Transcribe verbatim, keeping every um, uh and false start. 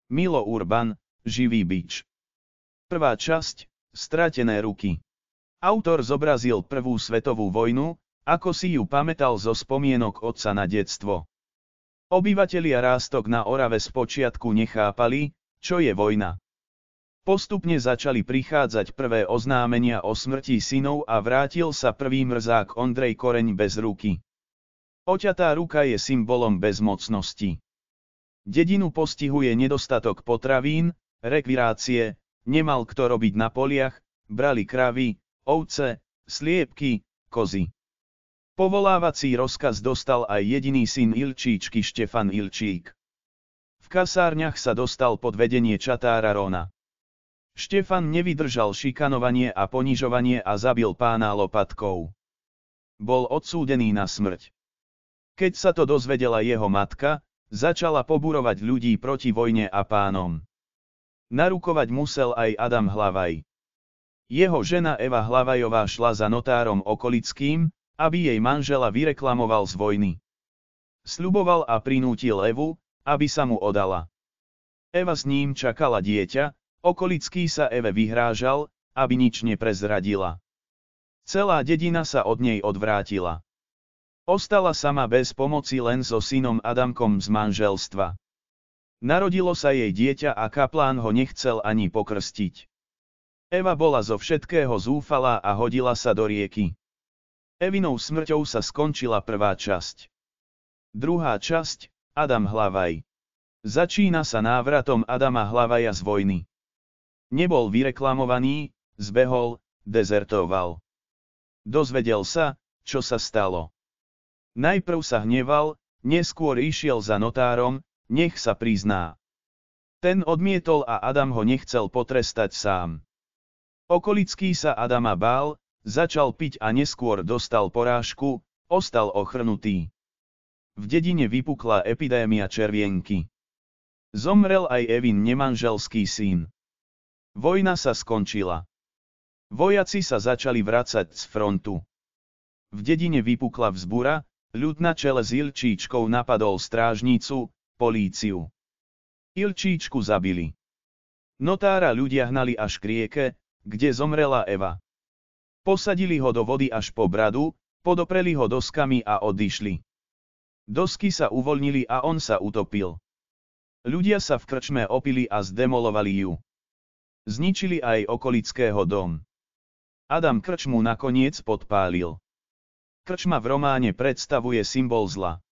Milo Urban, Živý bič. Prvá časť, Stratené ruky. Autor zobrazil prvú svetovú vojnu, ako si ju pamätal zo spomienok otca na detstvo. Obyvatelia Rástok na Orave spočiatku nechápali, čo je vojna. Postupne začali prichádzať prvé oznámenia o smrti synov a vrátil sa prvý mrzák Ondrej Koreň bez ruky. Oťatá ruka je symbolom bezmocnosti. Dedinu postihuje nedostatok potravín, rekvirácie, nemal kto robiť na poliach, brali kravy, ovce, sliepky, kozy. Povolávací rozkaz dostal aj jediný syn Ilčíčky Štefan Ilčík. V kasárniach sa dostal pod vedenie čatára Rona. Štefan nevydržal šikanovanie a ponižovanie a zabil pána lopatkou. Bol odsúdený na smrť. Keď sa to dozvedela jeho matka, začala poburovať ľudí proti vojne a pánom. Narukovať musel aj Adam Hlavaj. Jeho žena Eva Hlavajová šla za notárom Okolickým, aby jej manžela vyreklamoval z vojny. Sľuboval a prinútil Evu, aby sa mu odala. Eva s ním čakala dieťa, Okolický sa Eve vyhrážal, aby nič neprezradila. Celá dedina sa od nej odvrátila. Ostala sama bez pomoci len so synom Adamkom z manželstva. Narodilo sa jej dieťa a kaplán ho nechcel ani pokrstiť. Eva bola zo všetkého zúfalá a hodila sa do rieky. Evinou smrťou sa skončila prvá časť. Druhá časť, Adam Hlavaj. Začína sa návratom Adama Hlavaja z vojny. Nebol vyreklamovaný, zbehol, dezertoval. Dozvedel sa, čo sa stalo. Najprv sa hneval, neskôr išiel za notárom, nech sa prizná. Ten odmietol a Adam ho nechcel potrestať sám. Okolický sa Adama bál, začal piť a neskôr dostal porážku, ostal ochrnutý. V dedine vypukla epidémia červienky. Zomrel aj Evin nemanželský syn. Vojna sa skončila. Vojaci sa začali vracať z frontu. V dedine vypukla vzbura, ľud na čele s Ilčíčkou napadol strážnicu, políciu. Ilčíčku zabili. Notára ľudia hnali až k rieke, kde zomrela Eva. Posadili ho do vody až po bradu, podopreli ho doskami a odišli. Dosky sa uvoľnili a on sa utopil. Ľudia sa v krčme opili a zdemolovali ju. Zničili aj Okolického dom. Adam krčmu nakoniec podpálil. Krčma v románe predstavuje symbol zla.